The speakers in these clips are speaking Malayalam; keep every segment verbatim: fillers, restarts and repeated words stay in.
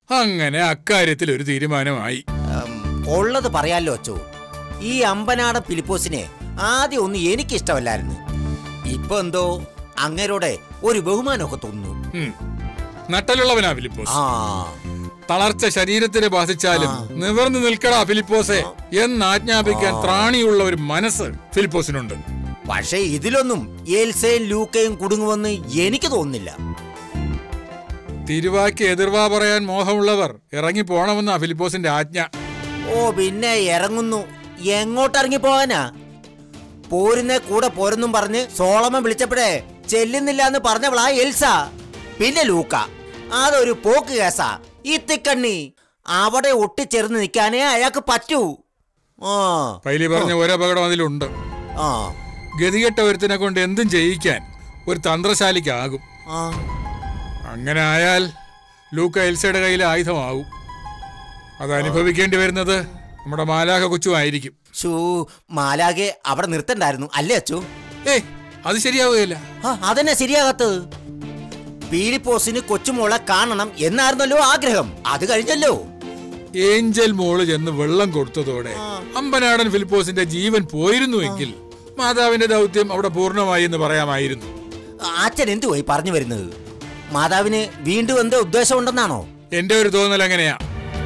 അങ്ങനെ അക്കാര്യത്തിൽ ഒരു തീരുമാനമായി. ഉള്ളത് പറയാലോ അച്ചോ, ഈ അമ്പനാടൻ ഫിലിപ്പോസിനെ ആദ്യം ഒന്നും എനിക്കിഷ്ടമല്ലായിരുന്നു. ഇപ്പൊ എന്തോ അങ്ങരോടെ ഒരു ബഹുമാനമൊക്കെ തോന്നുന്നു. നട്ടലുള്ളവനാ ഫിലിപ്പോസ്. തളർച്ച ശരീരത്തിനെ ബാധിച്ചാലും നിവർന്നു നിൽക്കടാ ഫിലിപ്പോസെ എന്നാജ്ഞാപിക്കാൻ ത്രാണിയുള്ള ഒരു മനസ്സ് ഫിലിപ്പോസിനുണ്ട്. പക്ഷേ ഇതിലൊന്നും എൽസയും ലൂക്കയും കുടുങ്ങുമെന്ന് എനിക്ക് തോന്നുന്നില്ല. തിരുവാക്ക് എതിർവാ പറയാൻ മോഹമുള്ളവർ ഇറങ്ങി പോണമെന്നാ ഫിലിപ്പോസിന്റെ ആജ്ഞ. ഓ പിന്നെ ഇറങ്ങുന്നു. എങ്ങോട്ട് ഇറങ്ങി പോകാനാ? പോരുന്ന കൂടെ പോരെന്നും പറഞ്ഞ് സോളമൻ വിളിച്ചപ്പോഴേ ചെല്ലുന്നില്ല എന്ന് പറഞ്ഞവളാ എൽസ. പിന്നെ ലൂക്ക, അതൊരു പോക്ക് കേസാ. ഈ തിക്കണ്ണി അവിടെ ഒട്ടിച്ചേർന്ന് നിൽക്കാനേ അയാൾക്ക് പറ്റൂ. പൈലി പറഞ്ഞ ഒരപകടം അതിലുണ്ട്. ഗതികെട്ട ഒരുത്തിനെ കൊണ്ട് എന്തും ചെയ്യിക്കാൻ ഒരു തന്ത്രശാലിക്കാകും. അങ്ങനെ ആയാൽ ലൂക്ക എൽസയുടെ കയ്യിൽ ആയുധമാകും. അത് അനുഭവിക്കേണ്ടി വരുന്നത് നമ്മുടെ മാലാഖ കൊച്ചുമായിരിക്കും. മാലാഖെ അവിടെ നിർത്തണ്ടായിരുന്നു അല്ലേ അച്ചു? ഏയ് അത് ശരിയാവുകയില്ല. അതെന്നെ ശരിയാകത്തത്. ഫിലിപ്പോസിന് കൊച്ചുമോളെ കാണണം എന്നായിരുന്നല്ലോ ആഗ്രഹം. അത് കഴിഞ്ഞല്ലോ. ഏഞ്ചൽ മോള് ചെന്ന് വെള്ളം കൊടുത്തതോടെ അമ്പനാടൻ ഫിലിപ്പോസിന്റെ ജീവൻ പോയിരുന്നുവെങ്കിൽ മാതാവിന്റെ ദൗത്യം അവിടെ പൂർണ്ണമായി എന്ന് പറയാമായിരുന്നു. അച്ഛൻ എന്തുവായി പറഞ്ഞു വരുന്നത്? മാതാവിന് വീണ്ടും എന്തോ ഉദ്ദേശം ഉണ്ടെന്നാണോ? എന്റെ ഒരു തോന്നൽ അങ്ങനെയാ.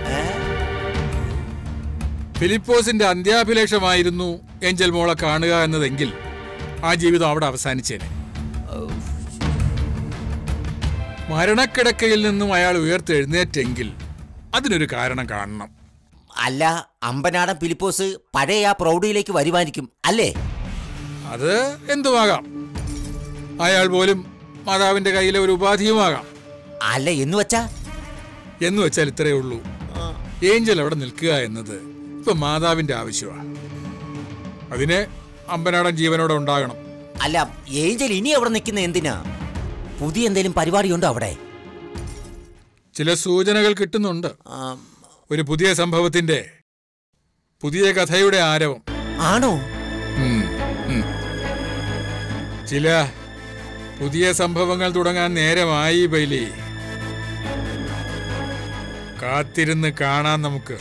ഫിലിപ്പോസിന്റെ അന്ത്യാഭിലേഷമായിരുന്നു ഏഞ്ചൽ മോളെ കാണുക എന്നതെങ്കിൽ ആ ജീവിതം അവിടെ അവസാനിച്ചേനെ. മരണക്കിടക്കയിൽ നിന്നും അയാൾ ഉയർത്തെഴുന്നേറ്റെങ്കിൽ അതിനൊരു കാരണം കാണണം. അല്ല, അമ്പനാടൻ ഫിലിപ്പോസ് പഴയ ആ പ്രൗഢിയിലേക്ക് വരുമാനിക്കും അല്ലേ? അത് എന്തുമാകാം. അയാൾ പോലും മാതാവിന്റെ കയ്യിലെ ഒരു ഉപാധിയുമാകാം. അല്ല എന്ന് വെച്ചാ എന്ന് വെച്ചാൽ ഇത്രയേ ഉള്ളൂ. ഏഞ്ചൽ അവിടെ നിൽക്കുക എന്നത് ഇപ്പൊ മാതാവിന്റെ ആവശ്യമാണ്. അതിന് അമ്പനാടൻ ജീവനോടെ ഉണ്ടാകണം. അല്ല, ഏഞ്ചൽ ഇനി അവിടെ നിൽക്കുന്ന എന്തിനാ? പുതിയ എന്തെങ്കിലും പരിപാടിയുണ്ടോ അവിടെ? ചില സൂചനകൾ കിട്ടുന്നുണ്ട്. ഒരു പുതിയ സംഭവത്തിന്റെ, പുതിയ കഥയുടെ ആരവം. ആണോ? ചില പുതിയ സംഭവങ്ങൾ തുടങ്ങാൻ നേരമായി പൈലി. കാത്തിരുന്ന് കാണാൻ നമുക്ക്.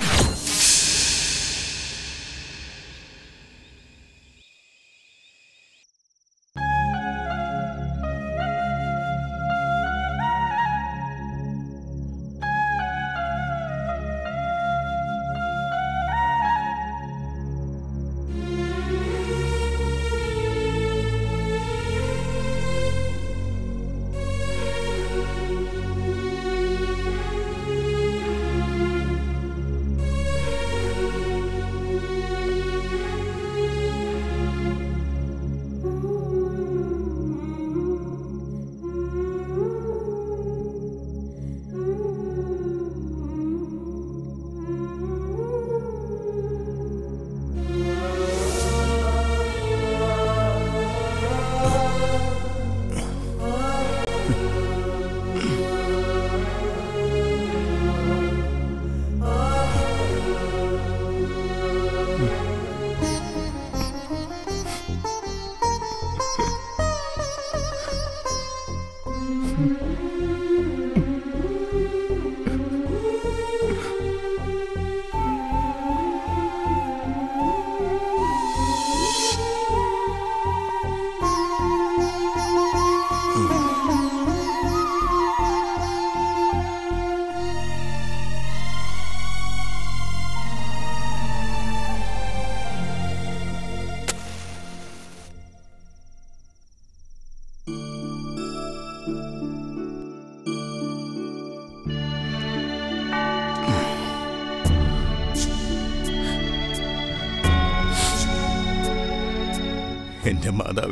എന്റെ മാതാവേ,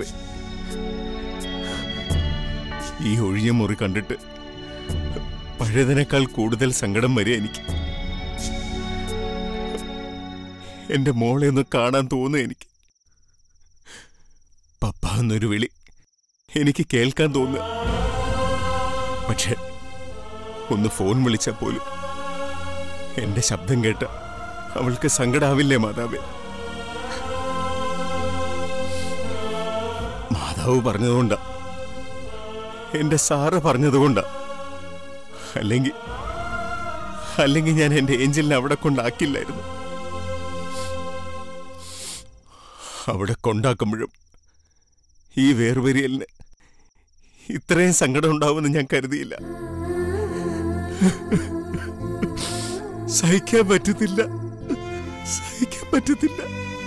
ഈ ഒഴിഞ്ഞ മുറി കണ്ടിട്ട് പഴയതിനേക്കാൾ കൂടുതൽ സങ്കടം വരെ എനിക്ക്. എന്റെ മോളെ ഒന്ന് കാണാൻ തോന്നുന്നു എനിക്ക്. പപ്പ എന്നൊരു വിളി എനിക്ക് കേൾക്കാൻ തോന്നുക. പക്ഷെ ഒന്ന് ഫോൺ വിളിച്ചാൽ പോലും എന്റെ ശബ്ദം കേട്ട അവൾക്ക് സങ്കടാവില്ലേ മാതാവേ? മാതാവ് പറഞ്ഞതുകൊണ്ടാ, എന്റെ സാറ് പറഞ്ഞതുകൊണ്ടാ. അല്ലെങ്കിൽ അല്ലെങ്കിൽ ഞാൻ എന്റെ ഏഞ്ചലിനെ അവിടെ കൊണ്ടാക്കില്ലായിരുന്നു. അവിടെ കൊണ്ടാക്കുമ്പോഴും ഈ വേർവരിയലിന് ഇത്രയും സങ്കടം ഉണ്ടാവുമെന്ന് ഞാൻ കരുതിയില്ല. സഹിക്കാൻ പറ്റത്തില്ല, സഹിക്കാൻ പറ്റത്തില്ല.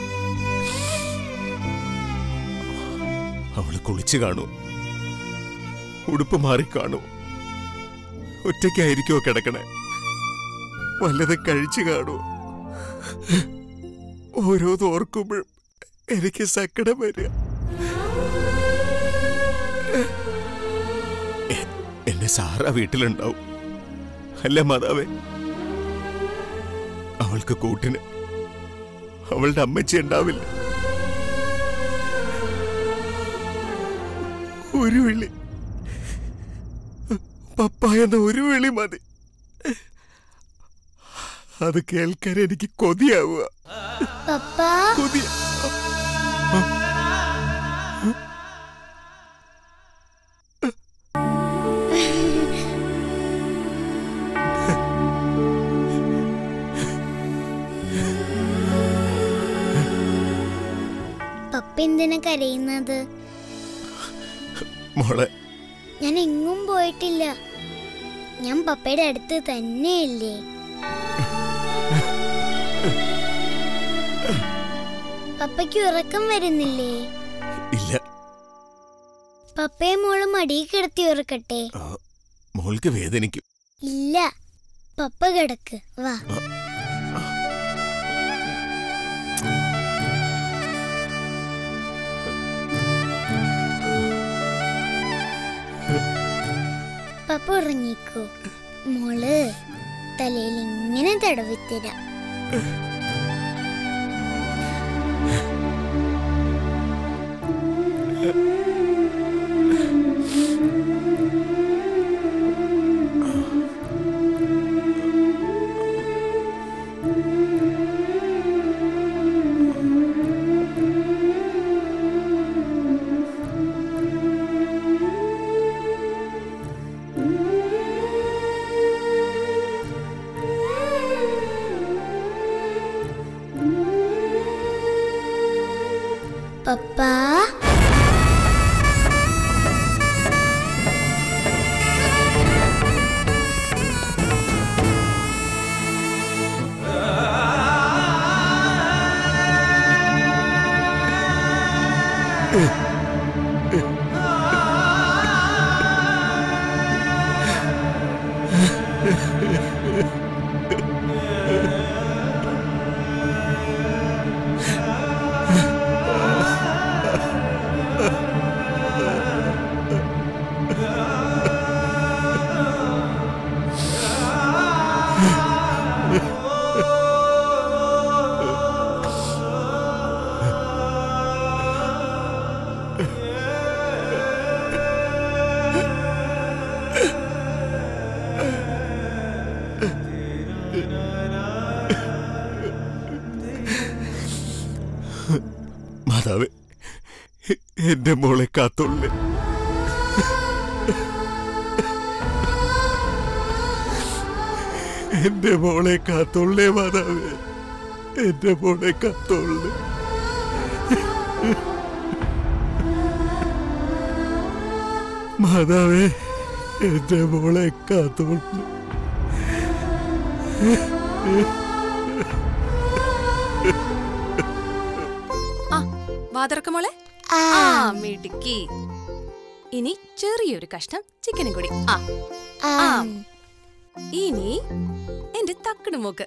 അവള് കുളിച്ചു കാണൂ, ഉടുപ്പ് മാറി കാണൂ, ഒറ്റയ്ക്കായിരിക്കുമോ കിടക്കണേ, വല്ലതും കഴിച്ചു കാണൂ. ഓരോന്ന് ഓർക്കുമ്പോഴും എനിക്ക് സങ്കടം വരിക. എന്റെ സാറാ വീട്ടിലുണ്ടാവും അല്ല മാതാവേ? അവൾക്ക് കൂട്ടിന് അവളുടെ അമ്മച്ചി ഉണ്ടാവില്ല. ഒരു വിളി, പപ്പ എന്ന ഒരു വിളി മതി. അത് കേൾക്കാൻ എനിക്ക് കൊതിയാവുക. കൊതിയ പപ്പ എന്തിനാ കരയുന്നത്? മോളെ, ഞാൻ എങ്ങും പോയിട്ടില്ല. ഞാൻ പപ്പയുടെ അടുത്ത് തന്നെയല്ലേ. പപ്പയ്ക്ക് ഉറക്കം വരുന്നില്ലേ? ഇല്ല. പപ്പയെ മോള് മടിയിൽ കിടത്തി ഉറക്കട്ടെ? മോൾക്ക് വേദനിക്കും. ഇല്ല, പപ്പ കിടക്ക്, വാ. പപ്പ ഉറങ്ങിക്കോ. മോള് തലയിൽ ഇങ്ങനെ തടവിത്തരാം. പപ്പാ, മാതാവേ, എന്റെ മോളെ കാത്തോളേ. എന്റെ മോളെ കാത്തോളേ മാതാവേ, എന്റെ മോളെ കാത്തോളേ. മാതാവേ, എന്റെ മോളെ കാത്തോളേ. വാതറക്കമോളെ, മിടുക്കി. ഇനി ചെറിയൊരു കഷ്ണം ചിക്കനും കൂടി. ആ, ഇനി എന്റെ തക്കട് മോക്ക്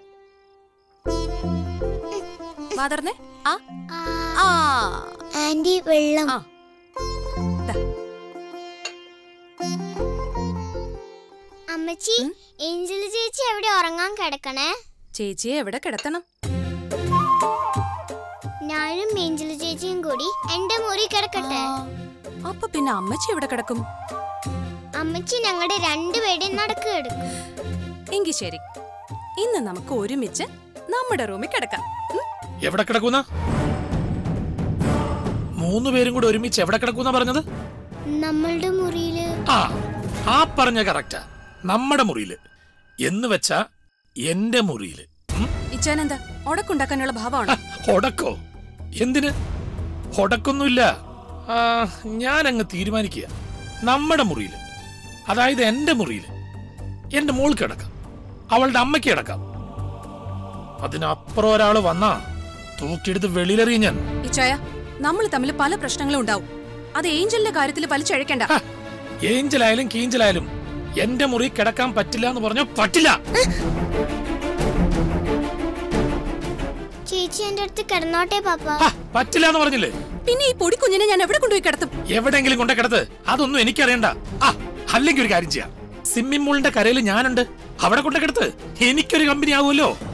വാതർന്നേ. ആ ആ ആന്റി വെള്ളം. അമ്മച്ചി, ഏഞ്ചൽ ചേച്ചി എവിടെ ഉറങ്ങാൻ കിടക്കണേ? ചേച്ചിയെ എവിടെ കിടത്തണം? ഞാനും ഏഞ്ചൽ ചേച്ചിയും കൂടി എന്റെ മുറി കിടക്കട്ടെ. അപ്പൊ പിന്നെ അമ്മച്ചി എവിടെ കിടക്കും? അമ്മച്ചി ഞങ്ങളുടെ രണ്ടുപേരുടെയും നടക്ക് കിടക്കും. എങ്കിൽ ശരി, ഇന്ന് നമുക്ക് ഒരുമിച്ച് നമ്മുടെ റൂമിൽ കിടക്കാം. എവിടെ കിടക്കുന്ന? മൂന്ന് പേരും കൂടെ ഒരുമിച്ച് എവിടെ കിടക്കുന്ന പറഞ്ഞത്? നമ്മളുടെ മുറിയില്. ആ ആ പറഞ്ഞ കറക്റ്റാ, നമ്മുടെ മുറിയില്. എന്ന് വെച്ചാ എന്റെ മുറിയില്. ഇച്ചാനെന്താ ഉടക്കുണ്ടാക്കാനുള്ള ഭാവമാണ്? ഒടക്കോ? എന്തിന്? ഒടക്കൊന്നുമില്ല. ഞാൻ അങ്ങ് തീരുമാനിക്കുക, നമ്മുടെ മുറിയില്, അതായത് എന്റെ മുറിയില് എന്റെ മോൾക്ക് കിടക്കാം, അവളുടെ അമ്മയ്ക്ക് കിടക്കാം. അതിനപ്പുറം ഒരാള് വന്നാ തൂക്കിയെടുത്ത് വെളിയിലെറിയ ഞാൻ. ഇച്ചായ, നമ്മൾ തമ്മിൽ പല പ്രശ്നങ്ങളും ഉണ്ടാവും. അത് ഏഞ്ചലിന്റെ കാര്യത്തിൽ വലിച്ചഴക്കണ്ട. ഏഞ്ചലായാലും കീഞ്ചലായാലും എന്റെ മുറി കിടക്കാൻ പറ്റില്ല എന്ന് പറഞ്ഞോ പറ്റില്ല. ചേച്ചി എന്റെ അടുത്ത് കിടന്നോട്ടെ പാപ്പ. പറ്റില്ല എന്ന് പറഞ്ഞില്ലേ? പിന്നെ ഈ പൊടി കുഞ്ഞിനെ ഞാൻ എവിടെ കൊണ്ടുപോയി കിടത്തും? എവിടെങ്കിലും കൊണ്ട കിടത്ത്. അതൊന്നും എനിക്കറിയണ്ട. ആ അല്ലെങ്കിൽ ഒരു കാര്യം ചെയ്യാം, സ്വിമ്മിംഗ് പൂളിന്റെ കരയിൽ ഞാനുണ്ട്, അവിടെ കൊണ്ട കിടത്ത്. എനിക്കൊരു കമ്പനി ആവുമല്ലോ.